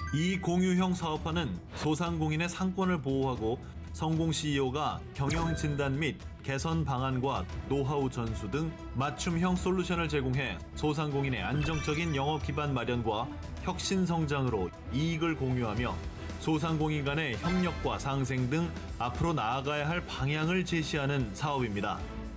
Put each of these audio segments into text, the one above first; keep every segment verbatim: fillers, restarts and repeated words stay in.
이 공유형 사업화는 소상공인의 상권을 보호하고 성공 씨이오가 경영 진단 및 개선 방안과 노하우 전수 등 맞춤형 솔루션을 제공해 소상공인의 안정적인 영업 기반 마련과 혁신 성장으로 이익을 공유하며 소상공인 간의 협력과 상생 등 앞으로 나아가야 할 방향을 제시하는 사업입니다.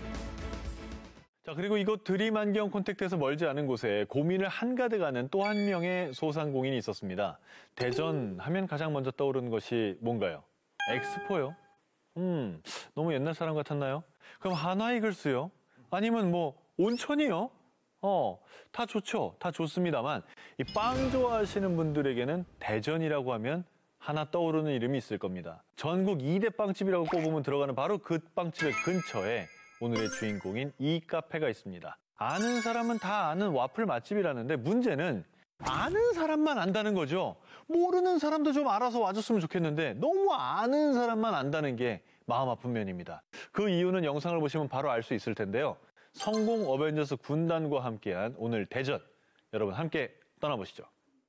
자, 그리고 이곳 드림안경 콘택트에서 멀지 않은 곳에 고민을 한가득 하는 또 한 명의 소상공인이 있었습니다. 대전 하면 가장 먼저 떠오르는 것이 뭔가요? 엑스포요? 음, 너무 옛날 사람 같았나요? 그럼 한화이글스요? 아니면 뭐 온천이요? 어, 다 좋죠. 다 좋습니다만 이 빵 좋아하시는 분들에게는 대전이라고 하면 하나 떠오르는 이름이 있을 겁니다. 전국 이 대 빵집이라고 꼽으면 들어가는 바로 그 빵집의 근처에 오늘의 주인공인 이 카페가 있습니다. 아는 사람은 다 아는 와플 맛집이라는데 문제는 아는 사람만 안다는 거죠. 모르는 사람도 좀 알아서 와줬으면 좋겠는데 너무 아는 사람만 안다는 게 마음 아픈 면입니다. 그 이유는 영상을 보시면 바로 알 수 있을 텐데요. 성공 어벤져스 군단과 함께한 오늘 대전, 여러분 함께 떠나보시죠.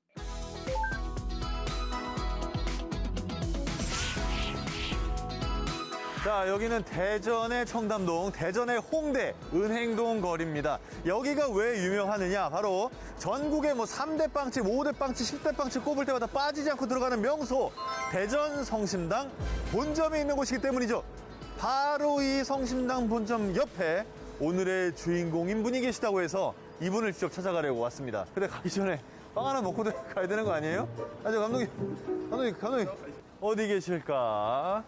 자, 여기는 대전의 청담동, 대전의 홍대, 은행동 거리입니다. 여기가 왜 유명하느냐? 바로 전국의 뭐 삼 대 빵집, 오 대 빵집, 십 대 빵집 꼽을 때마다 빠지지 않고 들어가는 명소, 대전 성심당 본점이 있는 곳이기 때문이죠. 바로 이 성심당 본점 옆에 오늘의 주인공인 분이 계시다고 해서 이분을 직접 찾아가려고 왔습니다. 근데 가기 전에 빵 하나 먹고 가야 되는 거 아니에요? 아, 저 감독님, 감독님, 감독님, 어디 계실까?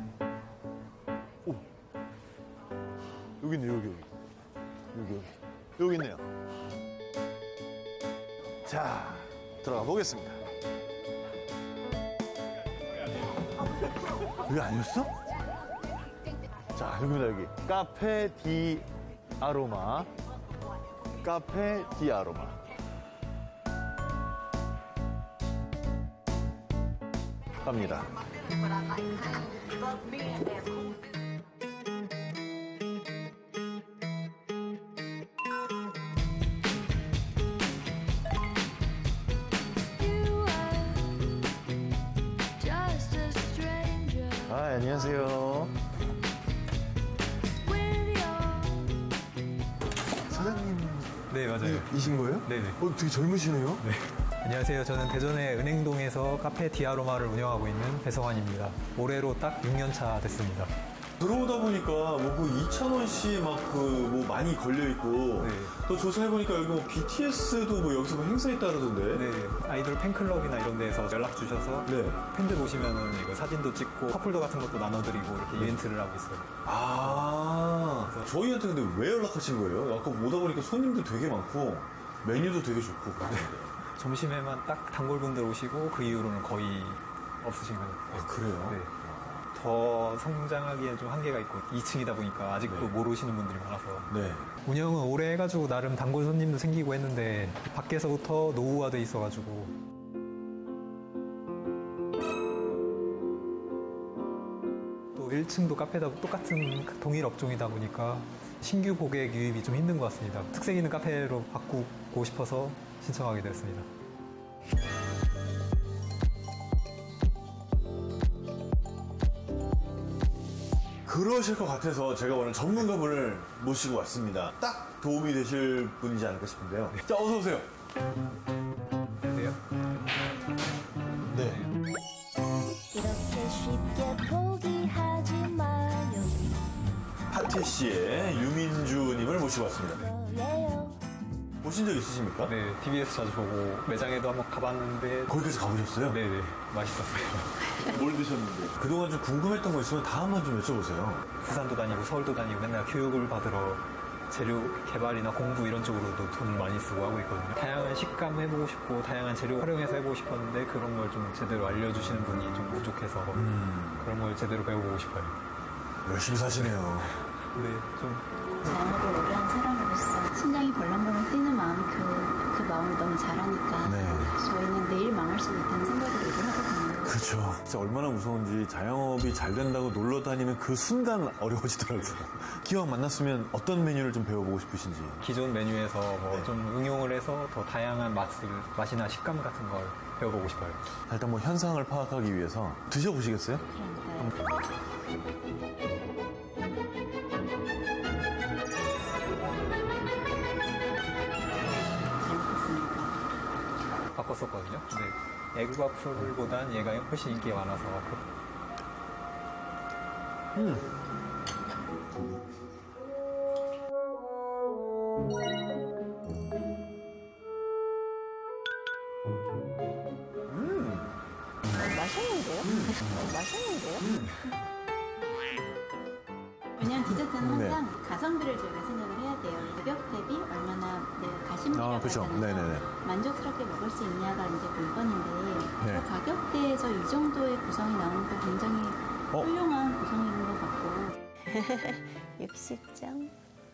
여기 있네, 여기, 여기. 여기, 여기. 여기 있네요. 자, 들어가 보겠습니다. 여기 아니었어? 자, 여기입니다, 여기. 카페 디 아로마. 카페 디 아로마. 갑니다. 아, 안녕하세요. 사장님. 네, 맞아요. 이신 거예요? 네네. 어, 되게 젊으시네요? 네. 안녕하세요. 저는 대전의 은행동에서 카페 디아로마를 운영하고 있는 배성환입니다. 올해로 딱 육 년 차 됐습니다. 들어오다 보니까 뭐 그 이찬원 씨 막 그 뭐 많이 걸려있고. 네. 또 조사해보니까 여기 뭐 비티에스도 뭐 여기서 뭐 행사했다 그러던데. 네. 아이돌 팬클럽이나 이런 데서 연락 주셔서 네. 팬들 오시면은 이거 사진도 찍고 커플도 같은 것도 나눠드리고 이렇게 이벤트를 하고 있어요. 아. 저희한테 근데 왜 연락하신 거예요? 아까 오다 보니까 손님도 되게 많고 메뉴도 되게 좋고 그런데. 점심에만 딱 단골분들 오시고 그 이후로는 거의 없으신 거예요. 아, 그래요? 네. 더 성장하기엔 좀 한계가 있고 이 층이다 보니까 아직도 네. 모르시는 분들이 많아서 네. 운영은 오래 해가지고 나름 단골 손님도 생기고 했는데 밖에서부터 노후화돼 있어가지고 또 일 층도 카페다 똑같은 동일 업종이다 보니까 신규 고객 유입이 좀 힘든 것 같습니다. 특색 있는 카페로 바꾸고 싶어서 신청하게 되었습니다. 그러실 것 같아서 제가 오늘 전문가분을 모시고 왔습니다. 딱 도움이 되실 분이지 않을까 싶은데요. 자, 어서 오세요. 안녕하세요. 네. 이렇게 쉽게 포기하지 마요. 파티시의 유민주님을 모시고 왔습니다. 거예요. 보신 적 있으십니까? 네, 티비에스 자주 보고 매장에도 한번 가봤는데 거기까지 가보셨어요? 네네, 맛있었어요. 뭘 드셨는데? 그동안 좀 궁금했던 거 있으면 다 한번 좀 여쭤보세요. 부산도 다니고 서울도 다니고 맨날 교육을 받으러 재료 개발이나 공부 이런 쪽으로도 돈을 많이 쓰고 하고 있거든요. 다양한 식감 해보고 싶고 다양한 재료 활용해서 해보고 싶었는데 그런 걸 좀 제대로 알려주시는 분이 좀 부족해서 음. 그런 걸 제대로 배워보고 싶어요. 열심히 사시네요. 네, 좀 자영업을 오래 한 사람으로서 심장이 벌렁벌렁 뛰는 마음이 그, 그 마음을 너무 잘하니까 네. 저희는 내일 망할 수도 있다는 생각을 늘 하거든요. 그렇죠. 그렇죠. 진짜 얼마나 무서운지 자영업이 잘 된다고 놀러 다니는 그 순간 어려워지더라고요. 기왕 만났으면 어떤 메뉴를 좀 배워보고 싶으신지. 기존 메뉴에서 뭐 좀 응용을 해서 더 다양한 맛을, 맛이나 식감 같은 걸 배워보고 싶어요. 일단 뭐 현상을 파악하기 위해서 드셔보시겠어요? 그러니까요. 잘 먹겠습니다. 바꿨었거든요. 근데 에그 와플보단 얘가 훨씬 인기가 많아서 음. 맛있는데요? 맛있는데요? 왜냐면 디저트는 네. 항상 가성비를 저희가 생각을 해야 돼요. 가격 대비 얼마나 내가 가심비가 아, 그렇죠. 나잖아요. 네네네. 만족스럽게 먹을 수 있냐가 이제 물건인데 네. 그 가격대에서 이 정도의 구성이 나오는 거 굉장히 어? 훌륭한 구성인 것 같고 육십 점.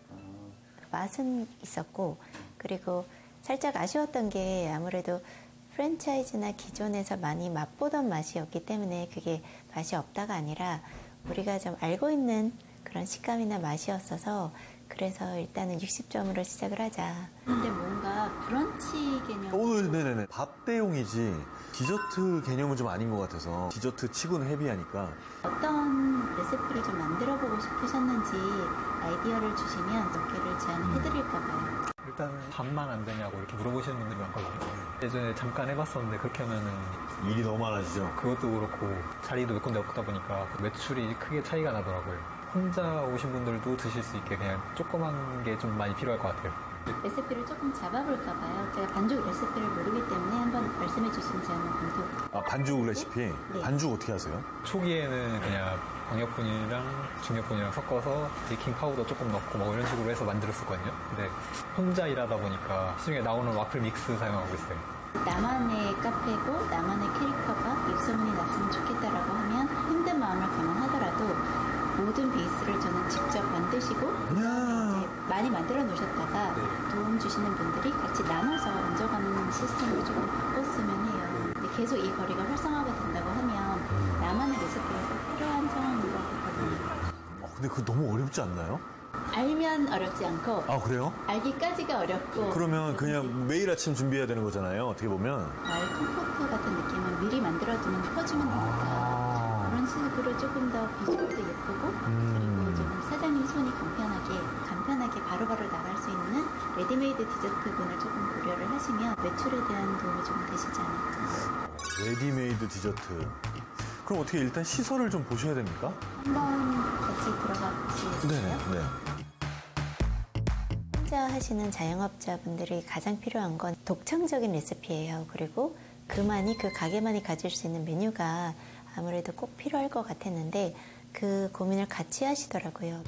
맛은 있었고, 그리고 살짝 아쉬웠던 게 아무래도 프랜차이즈나 기존에서 많이 맛보던 맛이었기 때문에 그게 맛이 없다가 아니라 우리가 좀 알고 있는 그런 식감이나 맛이었어서 그래서 일단은 육십 점으로 시작을 하자. 근데 뭔가 브런치 개념 오, 네네네. 밥 대용이지 디저트 개념은 좀 아닌 것 같아서 디저트 치고는 헤비하니까. 어떤 레시피를 좀 만들어 보고 싶으셨는지 아이디어를 주시면 몇 개를 제안을 해드릴까 봐요. 일단 밥만 안 되냐고 이렇게 물어보시는 분들이 많거든요. 예전에 잠깐 해봤었는데 그렇게 하면은 일이 너무 많아지죠. 그것도 그렇고 자리도 몇 군데 없다 보니까 매출이 크게 차이가 나더라고요. 혼자 오신 분들도 드실 수 있게 그냥 조그만 게 좀 많이 필요할 것 같아요. 레시피를 조금 잡아볼까 봐요. 제가 반죽 레시피를 모르기 때문에 한번 말씀해 주신지 한번 검토. 아, 반죽 레시피? 네. 반죽 어떻게 하세요? 초기에는 그냥 광역분이랑 중력분이랑 섞어서 베이킹 파우더 조금 넣고 뭐 이런 식으로 해서 만들었었거든요. 근데 혼자 일하다 보니까 시중에 나오는 와플 믹스 사용하고 있어요. 나만의 카페고 나만의 캐릭터가 입소문이 났으면 좋겠다라고 하면 힘든 마음을 감안하더라도 모든 베이스를 저는 직접 만드시고 그다음에 이제 많이 만들어 놓으셨다가 네. 도움 주시는 분들이 같이 나눠서 얹어가는 시스템을 조금 바꿨으면 해요. 근데 계속 이 거리가 활성화가 된다고 하면 나만의 레시피가 꼭 필요한 상황인 것 같거든요. 어, 근데 그거 너무 어렵지 않나요? 알면 어렵지 않고 아, 그래요? 알기까지가 어렵고 그러면 그냥 매일 아침 준비해야 되는 거잖아요. 어떻게 보면. 과일 컴포트 같은 느낌은 미리 만들어두면 퍼주면 되니까 그런 식으로 조금 더 비주얼도 예쁘고 그리고 좀 사장님 손이 간편하게 간편하게 바로바로 나갈 수 있는 레디메이드 디저트군을 조금 고려를 하시면 매출에 대한 도움이 좀 되시지 않을까. 레디메이드 디저트. 그럼 어떻게 일단 시설을 좀 보셔야 됩니까? 한번 같이 들어가 보시겠어요? 네네. 네. 혼자 하시는 자영업자분들이 가장 필요한 건 독창적인 레시피예요. 그리고 그만이 그 가게만이 가질 수 있는 메뉴가 아무래도 꼭 필요할 것 같았는데 그 고민을 같이 하시더라고요.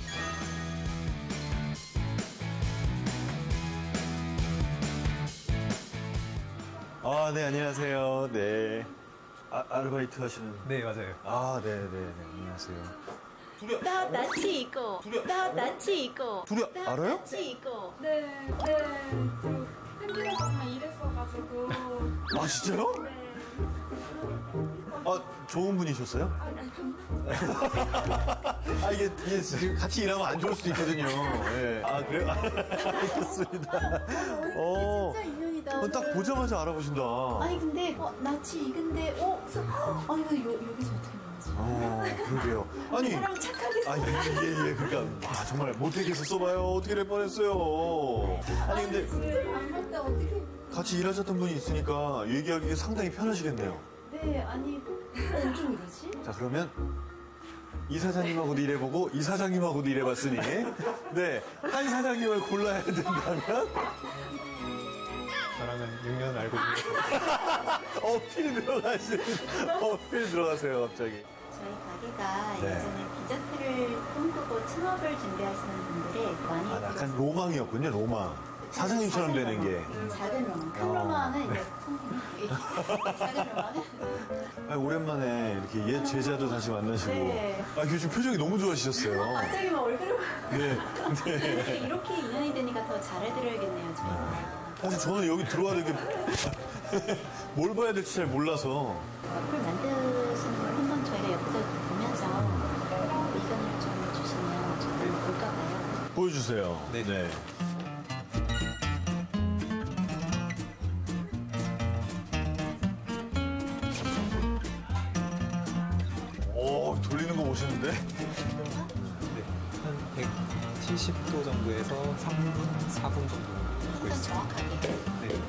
아, 네, 안녕하세요. 네. 아, 아르바이트 하시는. 네, 맞아요. 아, 네, 네, 네. 안녕하세요. 나 낯이 있고, 나 낯이 있고, 둘이 알아요? 낯이 있고. 네, 네. 그 팬들에서만 일했어가지고. 아, 진짜요? 네. 아, 좋은 분이셨어요? 아, 이게, 이게 지금 같이 일하면 안 좋을 수도 있거든요. 예. 아, 그래요? 알겠습니다. 어, 진짜 인연이다. 어, 딱 보자마자 알아보신다. 아니 근데 어, 낯이 익은데 어? 서- 아 이거 요, 여기서 어떻게 만나지? 어, 그러게요. 아니. 사람 착하게 아, 예, 예, 예. 그러니까. 아, 정말 못되게서 써봐요. 어떻게 될 뻔했어요. 아니, 근데 진짜 안 맞다 어떻게 같이 일하셨던 분이 있으니까 얘기하기 상당히 편하시겠네요. 네 아니 어쩜 이러지? 자, 그러면 이 사장님하고도 일해보고 이 사장님하고도 일해봤으니 네, 한 사장님을 골라야 된다면 저랑은 육 년 알고 지내서 어필 들어가시는 어필 들어가세요 갑자기. 저희 가게가 네. 예전에 디저트를 꿈꾸고 창업을 준비하시는 분들의 많이 아, 약간 로망이었군요, 로망. 사장님처럼 되는 게. 작은 로망 큰 어. 로망은 이제 선생님이 작은 로망은 아니, 오랜만에 이렇게 옛 제자도 다시 만나시고. 네. 아, 요즘 표정이 너무 좋아지셨어요. 갑자기 막 얼굴을 네. 네. 이렇게, 이렇게 인연이 되니까 더 잘해드려야겠네요 저희가. 사실 저는 여기 들어와야 되게 뭘 봐야 될지 잘 몰라서. 와플 만드시는 보여주세요. 네. 네. 오, 돌리는 거 멋있는데? 네, 한 백칠십 도 정도에서 삼 분, 사 분 정도 굽고 항상 있습니다. 정확하게. 네.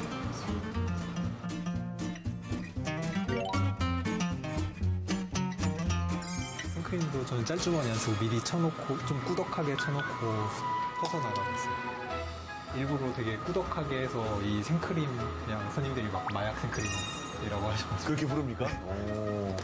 생크림도 저는 짤주머니 안 쓰고 미리 쳐놓고 좀 꾸덕하게 쳐놓고 퍼서 나가고 있어요. 일부러 되게 꾸덕하게 해서 이 생크림 그냥 손님들이 막 마약 생크림이라고 하셔가지고 그렇게 부릅니까? 오.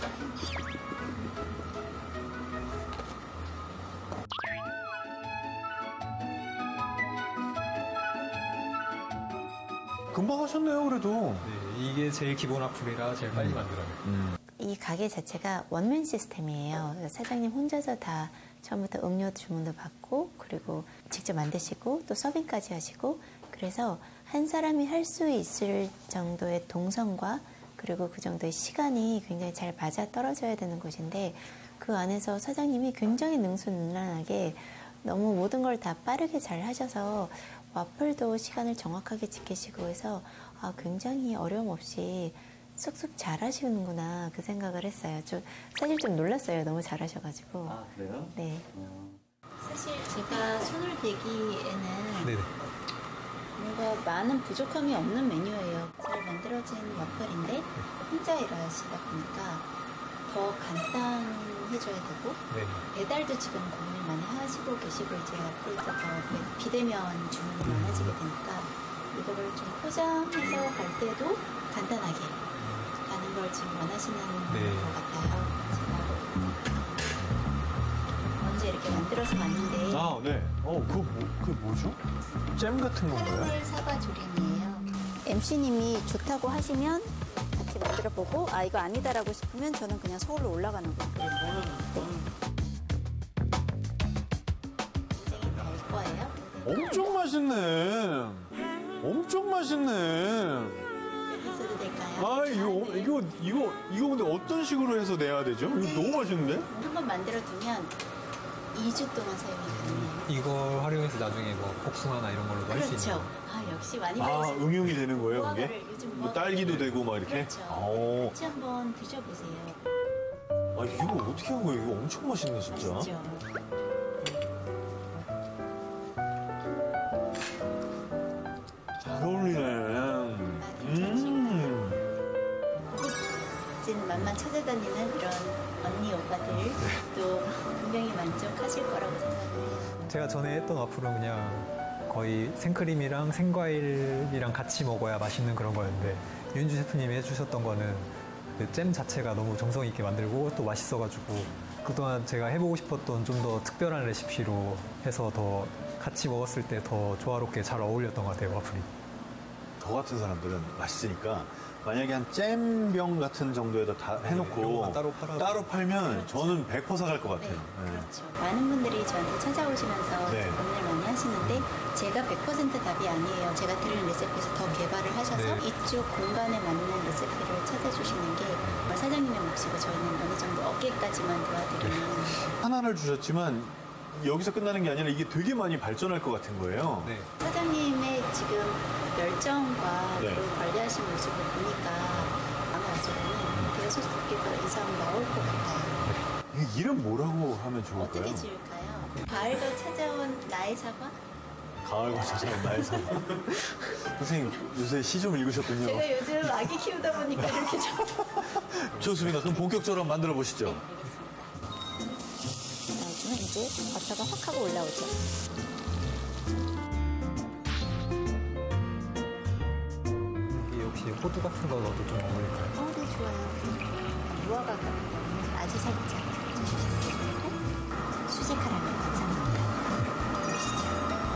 금방 하셨네요, 그래도. 네, 이게 제일 기본 와플이라 제일 빨리 만들어요. 이 가게 자체가 원맨 시스템이에요. 그래서 사장님 혼자서 다 처음부터 음료 주문도 받고 그리고 직접 만드시고 또 서빙까지 하시고 그래서 한 사람이 할 수 있을 정도의 동선과 그리고 그 정도의 시간이 굉장히 잘 맞아 떨어져야 되는 곳인데 그 안에서 사장님이 굉장히 능수능란하게 너무 모든 걸 다 빠르게 잘 하셔서 와플도 시간을 정확하게 지키시고 해서 아, 굉장히 어려움 없이 쑥쑥 잘하시는구나 그 생각을 했어요. 좀 사실 좀 놀랐어요. 너무 잘하셔가지고. 아, 그래요? 네. 사실 제가 손을 대기에는 네네. 뭔가 많은 부족함이 없는 메뉴예요. 잘 만들어진 와플인데 혼자 일하시다 보니까 더 간단해져야 되고 네. 배달도 지금 고민을 많이 하시고 계시고 이제 앞으로도 더 비대면 주문이 많아지게 되니까 이거를 좀 포장해서 갈 때도 간단하게 가는 걸 지금 원하시는 네. 것 같아요. 제가 먼저 이렇게 만들어서 왔는데 아, 네. 어, 그거, 뭐, 그게 뭐죠? 잼 같은 건가요? 카라멜 사과 조림이에요. 엠씨님이 좋다고 하시면 같이 만들어보고 아 이거 아니다라고 싶으면 저는 그냥 서울로 올라가는 거예요. 굉장히 달 거예요. 엄청 맛있네. 엄청 맛있네. 해서도 될까요? 아, 이거, 이거, 이거, 이거 근데 어떤 식으로 해서 내야 되죠? 이거 너무 맛있는데? 한 번 만들어두면 이 주 동안 사용이 가능해요. 이걸 활용해서 나중에 뭐 복숭아나 이런 걸로도 할 수 그렇죠. 있는. 아 역시 많이 아, 배우시네요. 응용이 되는 거예요, 그게? 무화과를 요즘 뭐 무화과를- 딸기도 되고 막 이렇게? 그렇죠. 오. 같이 한번 드셔보세요. 아, 이거 어떻게 한 거예요? 이거 엄청 맛있네, 진짜. 맛있죠? 잘 어울리네. 음. 진 맛만 찾아다니는 이런 언니 오빠들 또 분명히 만족하실 거라고 생각해요. 제가 전에 했던 와플은 그냥 거의 생크림이랑 생과일이랑 같이 먹어야 맛있는 그런 거였는데 윤주 셰프님이 해주셨던 거는 그 잼 자체가 너무 정성 있게 만들고 또 맛있어가지고 그동안 제가 해보고 싶었던 좀 더 특별한 레시피로 해서 더 같이 먹었을 때 더 조화롭게 잘 어울렸던 것 같아요, 와플이. 저 같은 사람들은 맛있으니까 만약에 한 잼병 같은 정도에다 다 해놓고 요거만 따로 팔아도- 따로 팔면 저는 백 퍼센트 사갈 것 네, 같아요. 네. 그렇죠. 많은 분들이 저한테 찾아오시면서 네. 고민을 많이 하시는데 제가 백 퍼센트 답이 아니에요. 제가 드리는 레시피에서 더 개발을 하셔서 네. 이쪽 공간에 맞는 레시피를 찾아주시는 게 정말 사장님의 몫이고 저희는 어느 정도 어깨까지만 도와드리는 하나를 주셨지만 여기서 끝나는 게 아니라 이게 되게 많이 발전할 것 같은 거예요. 네. 사장님의 지금 열정과 네. 그 관리하신 모습을 보니까 아마 아직은 계속 그렇게 더 이상 나올 것 같아요. 이 이름 뭐라고 하면 좋을까요? 어떻게 지을까요? 가을도 찾아온 나의 사과? 가을과 찾아온 나의 사과. 선생님 요새 시 좀 읽으셨군요. 제가 요즘 아기 키우다 보니까 이렇게 좀 좋습니다. 그럼 본격적으로 한번 만들어 보시죠. 그러면 이제 버터가 확 하고 올라오죠. 여기 혹시 호두 같은 거 넣어도 좀 어울릴까요? 어, 네, 좋아요. 무화과 같은 거는 아주 살짝 주시면 되고 수제 카라멜 감사합니다. 보이시죠?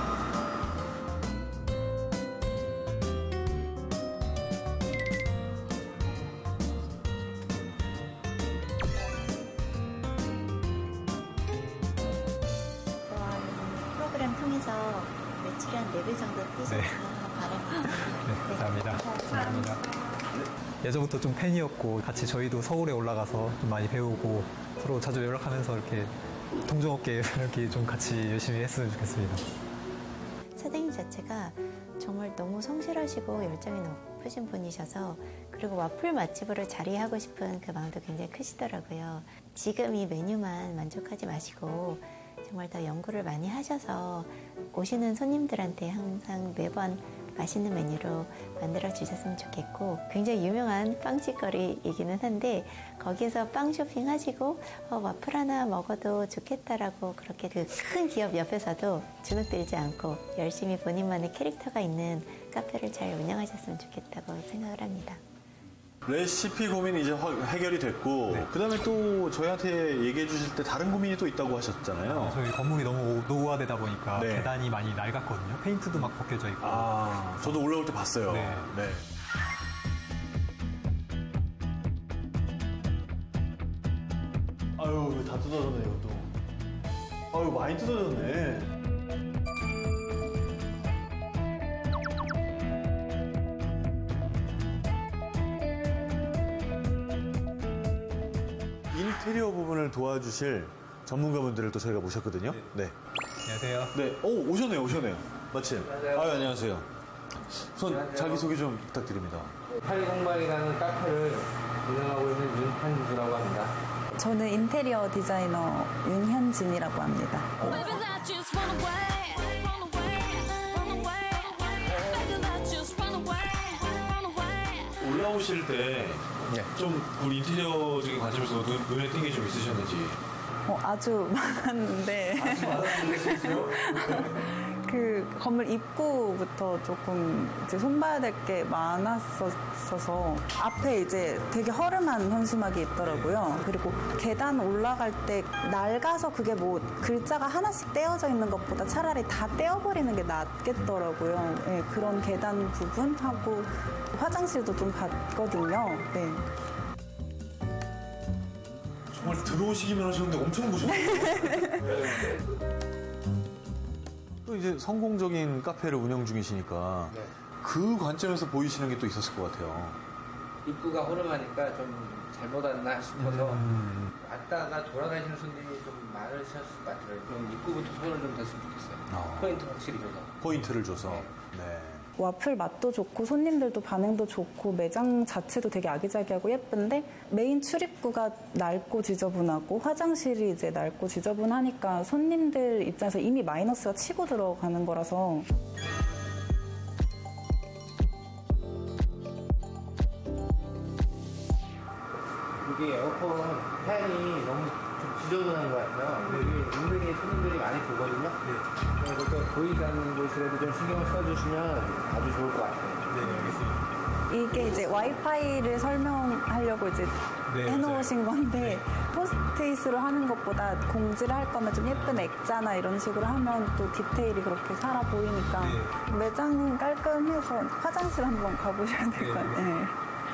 이번 프로그램 통해서 매출이 한 네 배 정도 뛰셨으면 네. 바람이 네, 감사합니다. 감사합니다. 예전부터 좀 팬이었고 같이 저희도 서울에 올라가서 좀 많이 배우고 서로 자주 연락하면서 이렇게 동종업계 이렇게 좀 같이 열심히 했으면 좋겠습니다. 사장님 자체가 정말 너무 성실하시고 열정이 높으신 분이셔서 그리고 와플 맛집으로 자리하고 싶은 그 마음도 굉장히 크시더라고요. 지금 이 메뉴만 만족하지 마시고 정말 더 연구를 많이 하셔서 오시는 손님들한테 항상 매번 맛있는 메뉴로 만들어 주셨으면 좋겠고 굉장히 유명한 빵집거리이기는 한데 거기에서 빵 쇼핑 하시고 어, 와플 하나 먹어도 좋겠다라고 그렇게 그 큰 기업 옆에서도 주눅들지 않고 열심히 본인만의 캐릭터가 있는 카페를 잘 운영하셨으면 좋겠다고 생각을 합니다. 레시피 고민이 이제 확 해결이 됐고 네. 그다음에 또 저희한테 얘기해 주실 때 다른 고민이 또 있다고 하셨잖아요. 저희 건물이 너무 노후화되다 보니까 네. 계단이 많이 낡았거든요. 페인트도 막 벗겨져 있고. 아, 저도 올라올 때 봤어요. 네. 네. 아유, 다 뜯어졌네, 이것도. 아유, 많이 뜯어졌네. 인테리어 부분을 도와주실 전문가분들을 또 저희가 모셨거든요. 네. 안녕하세요. 네. 오, 오셨네요, 오셨네요. 마침. 안녕하세요. 아유, 안녕하세요. 우선 안녕하세요. 자기소개 좀 부탁드립니다. 파리공방이라는 카페를 운영하고 있는 윤한주라고 합니다. 저는 인테리어 디자이너 윤현진이라고 합니다. 올라오실 때 좀 네. 우리 인테리어적인 관점에서 눈, 눈에 띈 게 좀 있으셨는지. 어, 아주 많았는데. 그 건물 입구부터 조금 이제 손봐야 될 게 많았었어서 앞에 이제 되게 허름한 현수막이 있더라고요. 그리고 계단 올라갈 때 낡아서 그게 뭐 글자가 하나씩 떼어져 있는 것보다 차라리 다 떼어버리는 게 낫겠더라고요. 네, 그런 계단 부분하고 화장실도 좀 봤거든요. 네. 정말 들어오시기만 하셨는데 엄청 보셨네요. 또 이제 성공적인 카페를 운영 중이시니까 네. 그 관점에서 보이시는 게 또 있었을 것 같아요. 입구가 허름하니까 좀 잘못 왔나 싶어서 음. 왔다가 돌아가시는 손님이 좀 많으셨을 것 같아요. 좀 입구부터 손을 좀 댔으면 좋겠어요. 어. 포인트 확실히 줘서. 포인트를 줘서. 네. 네. 와플 맛도 좋고 손님들도 반응도 좋고 매장 자체도 되게 아기자기하고 예쁜데 메인 출입구가 낡고 지저분하고 화장실이 이제 낡고 지저분하니까 손님들 입장에서 이미 마이너스가 치고 들어가는 거라서 이게 에어컨 팬이 너무 좀 지저분한 것 같아요. 여기 은근히 손님들이 많이 보거든요. 그래서 또 보이지 않는 곳이라도 좀 신경을 써주시면 아주 좋을 것 같아요. 네, 알겠습니다. 이게 이제 와이파이를 설명하려고 이제 네, 해놓으신 건데 포스트잇으로 하는 것보다 공지를 할 거면 좀 예쁜 액자나 이런 식으로 하면 또 디테일이 그렇게 살아 보이니까 네. 매장은 깔끔해서 화장실 한번 가보셔야 될 것 같아요.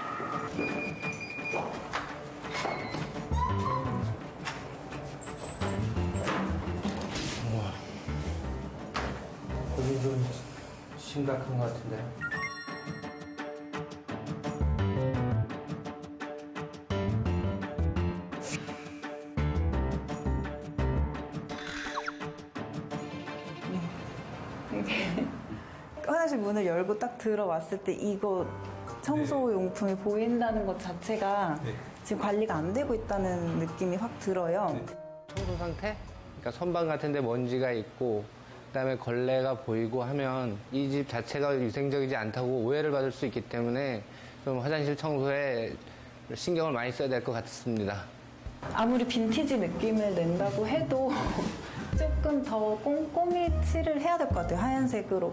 여기 좀 심각한 것 같은데. 화장실 문을 열고 딱 들어왔을 때 이거 청소용품이 보인다는 것 자체가 네. 지금 관리가 안 되고 있다는 느낌이 확 들어요. 청소 상태? 그러니까 선반 같은데 먼지가 있고 그다음에 걸레가 보이고 하면 이 집 자체가 위생적이지 않다고 오해를 받을 수 있기 때문에 좀 화장실 청소에 신경을 많이 써야 될 것 같습니다. 아무리 빈티지 느낌을 낸다고 해도 조금 더 꼼꼼히 칠을 해야 될 것 같아요. 하얀색으로.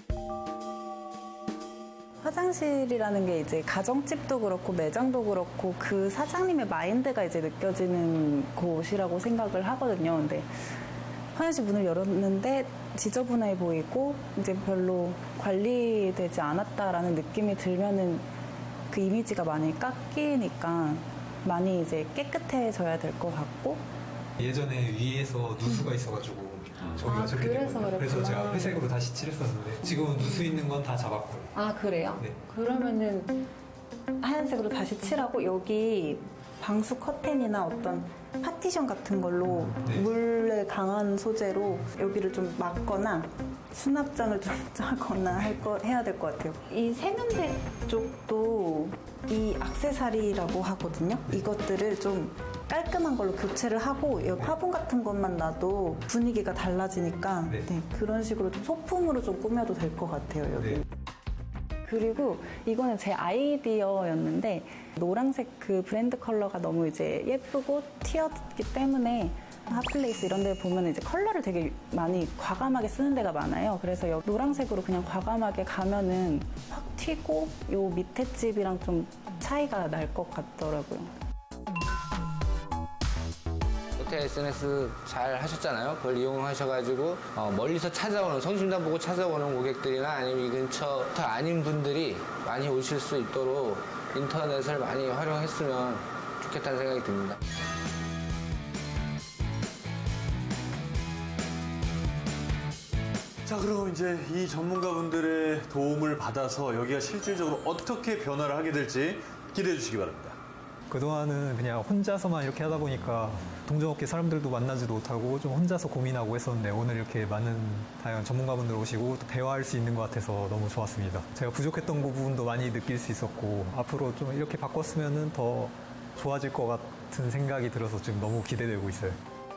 화장실이라는 게 이제 가정집도 그렇고 매장도 그렇고 그 사장님의 마인드가 이제 느껴지는 곳이라고 생각을 하거든요. 근데 화장실 문을 열었는데 지저분해 보이고 이제 별로 관리되지 않았다라는 느낌이 들면은 그 이미지가 많이 깎이니까 많이 이제 깨끗해져야 될 것 같고. 예전에 위에서 누수가 있어가지고 저기가 아, 저렇게 그래서 됐거든요. 그래서 그랬구나. 제가 회색으로 다시 칠했었는데 지금은 누수 있는 건 다 잡았고요. 아, 그래요? 네. 그러면은 하얀색으로 다시 칠하고 여기 방수 커튼이나 어떤 파티션 같은 걸로 물에 강한 소재로 여기를 좀 막거나 수납장을 좀 짜거나 할 거 해야 될 것 같아요. 이 세면대 쪽도 이 액세서리라고 하거든요. 이것들을 좀 깔끔한 걸로 교체를 하고 여기 화분 같은 것만 놔도 분위기가 달라지니까 네. 네, 그런 식으로 좀 소품으로 좀 꾸며도 될 것 같아요. 여기. 네. 그리고 이거는 제 아이디어였는데 노란색 그 브랜드 컬러가 너무 이제 예쁘고 튀었기 때문에 핫플레이스 이런 데 보면 이제 컬러를 되게 많이 과감하게 쓰는 데가 많아요. 그래서 여기 노란색으로 그냥 과감하게 가면은 확 튀고 요 밑에 집이랑 좀 차이가 날 것 같더라고요. 호텔 에스엔에스 잘 하셨잖아요. 그걸 이용하셔가지고 어, 멀리서 찾아오는, 성심당 보고 찾아오는 고객들이나 아니면 이 근처 아닌 분들이 많이 오실 수 있도록 인터넷을 많이 활용했으면 좋겠다는 생각이 듭니다. 자, 그럼 이제 이 전문가분들의 도움을 받아서 여기가 실질적으로 어떻게 변화를 하게 될지 기대해 주시기 바랍니다. 그동안은 그냥 혼자서만 이렇게 하다 보니까 동종업계 사람들도 만나지도 못하고 좀 혼자서 고민하고 했었는데 오늘 이렇게 많은 다양한 전문가분들 오시고 또 대화할 수 있는 것 같아서 너무 좋았습니다. 제가 부족했던 부분도 많이 느낄 수 있었고 앞으로 좀 이렇게 바꿨으면 더 좋아질 것 같은 생각이 들어서 지금 너무 기대되고 있어요.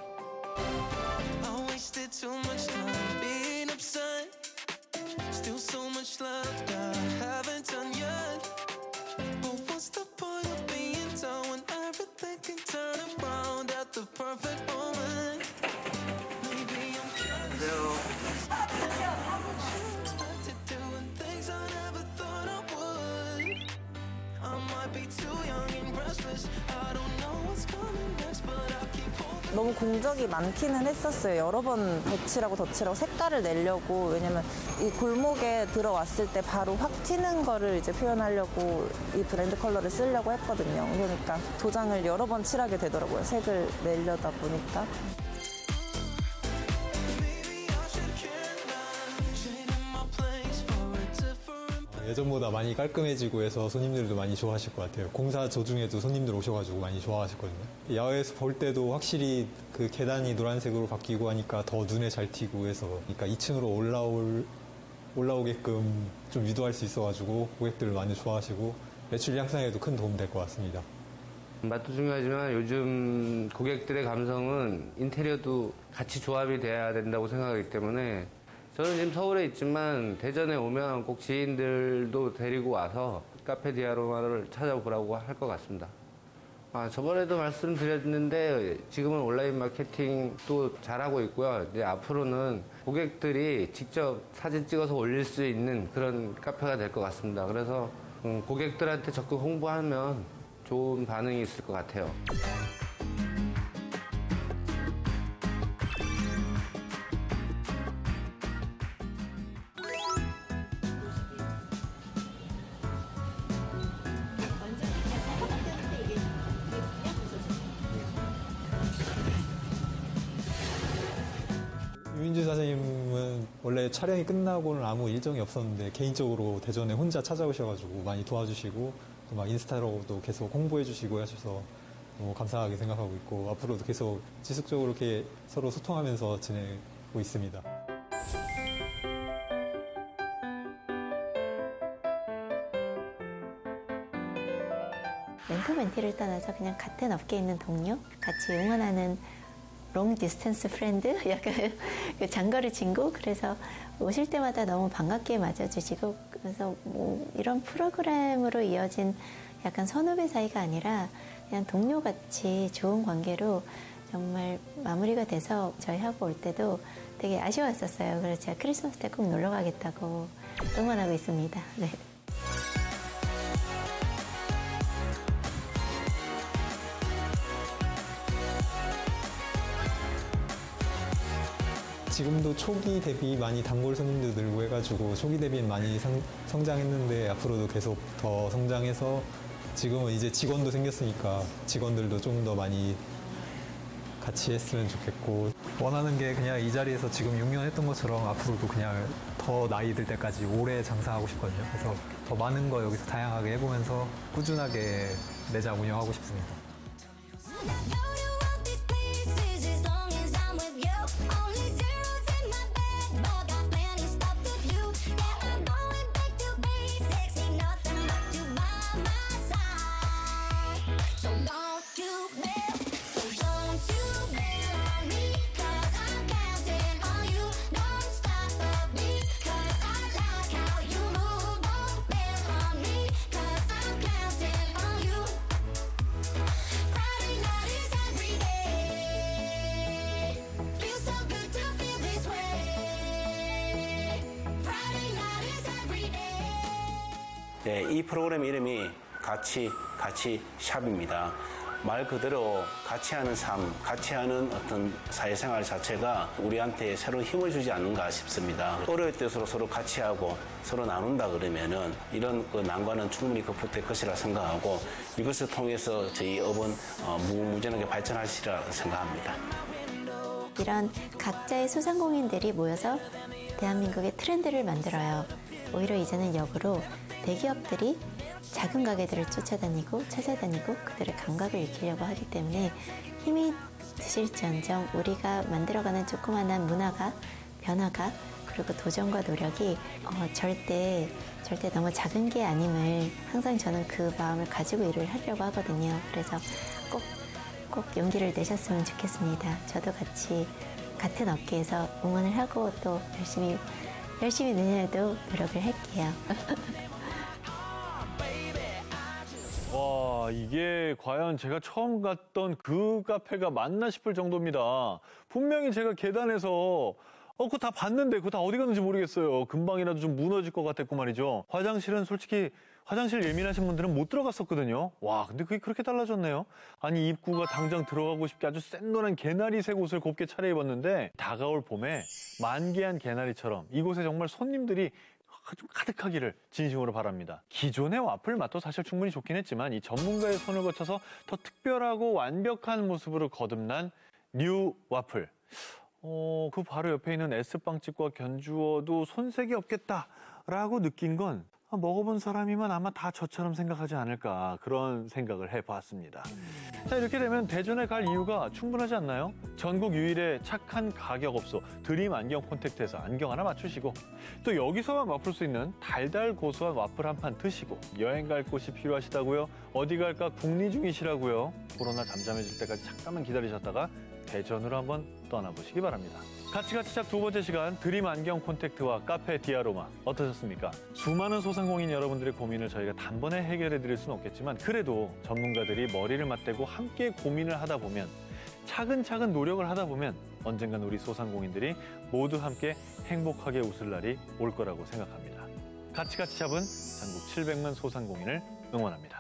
너무 공적이 많기는 했었어요. 여러 번 덧칠하고 덧칠하고 색깔을 내려고. 왜냐면 이 골목에 들어왔을 때 바로 확 튀는 거를 이제 표현하려고 이 브랜드 컬러를 쓰려고 했거든요. 그러니까 도장을 여러 번 칠하게 되더라고요. 색을 내려다 보니까. 예전보다 많이 깔끔해지고 해서 손님들도 많이 좋아하실 것 같아요. 공사 도중에도 손님들 오셔가지고 많이 좋아하셨거든요. 야외에서 볼 때도 확실히 그 계단이 노란색으로 바뀌고 하니까 더 눈에 잘 띄고 해서, 그러니까 이 층으로 올라올, 올라오게끔 좀 유도할 수 있어가지고 고객들 많이 좋아하시고 매출 향상에도 큰 도움 될 것 같습니다. 맛도 중요하지만 요즘 고객들의 감성은 인테리어도 같이 조합이 돼야 된다고 생각하기 때문에 저는 지금 서울에 있지만 대전에 오면 꼭 지인들도 데리고 와서 카페 디아로마를 찾아보라고 할 것 같습니다. 아, 저번에도 말씀드렸는데 지금은 온라인 마케팅도 잘하고 있고요. 이제 앞으로는 고객들이 직접 사진 찍어서 올릴 수 있는 그런 카페가 될 것 같습니다. 그래서 음, 고객들한테 적극 홍보하면 좋은 반응이 있을 것 같아요. 유인주 사장님은 원래 촬영이 끝나고는 아무 일정이 없었는데 개인적으로 대전에 혼자 찾아오셔가지고 많이 도와주시고 또 막 인스타로도 계속 홍보해주시고 하셔서 너무 감사하게 생각하고 있고 앞으로도 계속 지속적으로 이렇게 서로 소통하면서 지내고 있습니다. 멘토 멘티를 떠나서 그냥 같은 업계에 있는 동료, 같이 응원하는 롱 디스턴스 프렌드, 약간 장거리 친구. 그래서 오실 때마다 너무 반갑게 맞아주시고, 그래서 뭐 이런 프로그램으로 이어진 약간 선후배 사이가 아니라 그냥 동료같이 좋은 관계로 정말 마무리가 돼서 저희하고 올 때도 되게 아쉬웠었어요. 그래서 제가 크리스마스 때 꼭 놀러 가겠다고 응원하고 있습니다. 네. 지금도 초기 대비 많이 단골 손님도 늘고 해가지고 초기 대비는 많이 상, 성장했는데 앞으로도 계속 더 성장해서 지금은 이제 직원도 생겼으니까 직원들도 좀 더 많이 같이 했으면 좋겠고, 원하는 게 그냥 이 자리에서 지금 육 년 했던 것처럼 앞으로도 그냥 더 나이 들 때까지 오래 장사하고 싶거든요. 그래서 더 많은 거 여기서 다양하게 해보면서 꾸준하게 매장 운영하고 싶습니다. 네, 이 프로그램 이름이 같이 같이 샵입니다. 말 그대로 같이 하는 삶, 같이 하는 어떤 사회생활 자체가 우리한테 새로운 힘을 주지 않는가 싶습니다. 어려울 때 서로 서로 같이 하고 서로 나눈다 그러면은 이런 그 난관은 충분히 극복될 것이라 생각하고 이것을 통해서 저희 업은 어, 무궁무진하게 발전하시리라 생각합니다. 이런 각자의 소상공인들이 모여서 대한민국의 트렌드를 만들어요. 오히려 이제는 역으로 대기업들이 작은 가게들을 쫓아다니고 찾아다니고 그들의 감각을 익히려고 하기 때문에 힘이 드실지언정 우리가 만들어가는 조그마한 문화가 변화가 그리고 도전과 노력이 어, 절대 절대 너무 작은 게 아님을 항상 저는 그 마음을 가지고 일을 하려고 하거든요. 그래서 꼭, 꼭 용기를 내셨으면 좋겠습니다. 저도 같이 같은 업계에서 응원을 하고 또 열심히 열심히 내년에도 노력을 할게요. 와, 이게 과연 제가 처음 갔던 그 카페가 맞나 싶을 정도입니다. 분명히 제가 계단에서 어, 그거 다 봤는데 그거 다 어디 갔는지 모르겠어요. 금방이라도 좀 무너질 것 같았고 말이죠. 화장실은 솔직히 화장실 예민하신 분들은 못 들어갔었거든요. 와, 근데 그게 그렇게 달라졌네요. 아니, 입구가 당장 들어가고 싶게 아주 센 노란 개나리색 옷을 곱게 차려입었는데 다가올 봄에 만개한 개나리처럼 이곳에 정말 손님들이 좀 가득하기를 진심으로 바랍니다. 기존의 와플 맛도 사실 충분히 좋긴 했지만 이 전문가의 손을 거쳐서 더 특별하고 완벽한 모습으로 거듭난 뉴 와플. 어, 그 바로 옆에 있는 S빵집과 견주어도 손색이 없겠다라고 느낀 건 먹어본 사람이면 아마 다 저처럼 생각하지 않을까 그런 생각을 해봤습니다. 자, 이렇게 되면 대전에 갈 이유가 충분하지 않나요? 전국 유일의 착한 가격업소 드림 안경 콘택트에서 안경 하나 맞추시고 또 여기서만 맛볼 수 있는 달달 고소한 와플 한 판 드시고 여행 갈 곳이 필요하시다고요? 어디 갈까 궁리 중이시라고요? 코로나 잠잠해질 때까지 잠깐만 기다리셨다가 대전으로 한번 떠나보시기 바랍니다. 같이 같이 작 두 번째 시간 드림 안경 콘택트와 카페 디아로마 어떠셨습니까? 수많은 소상공인 여러분들의 고민을 저희가 단번에 해결해 드릴 수는 없겠지만 그래도 전문가들이 머리를 맞대고 함께 고민을 하다 보면 차근차근 노력을 하다 보면 언젠간 우리 소상공인들이 모두 함께 행복하게 웃을 날이 올 거라고 생각합니다. 같이 같이 잡은 전국 칠백만 소상공인을 응원합니다.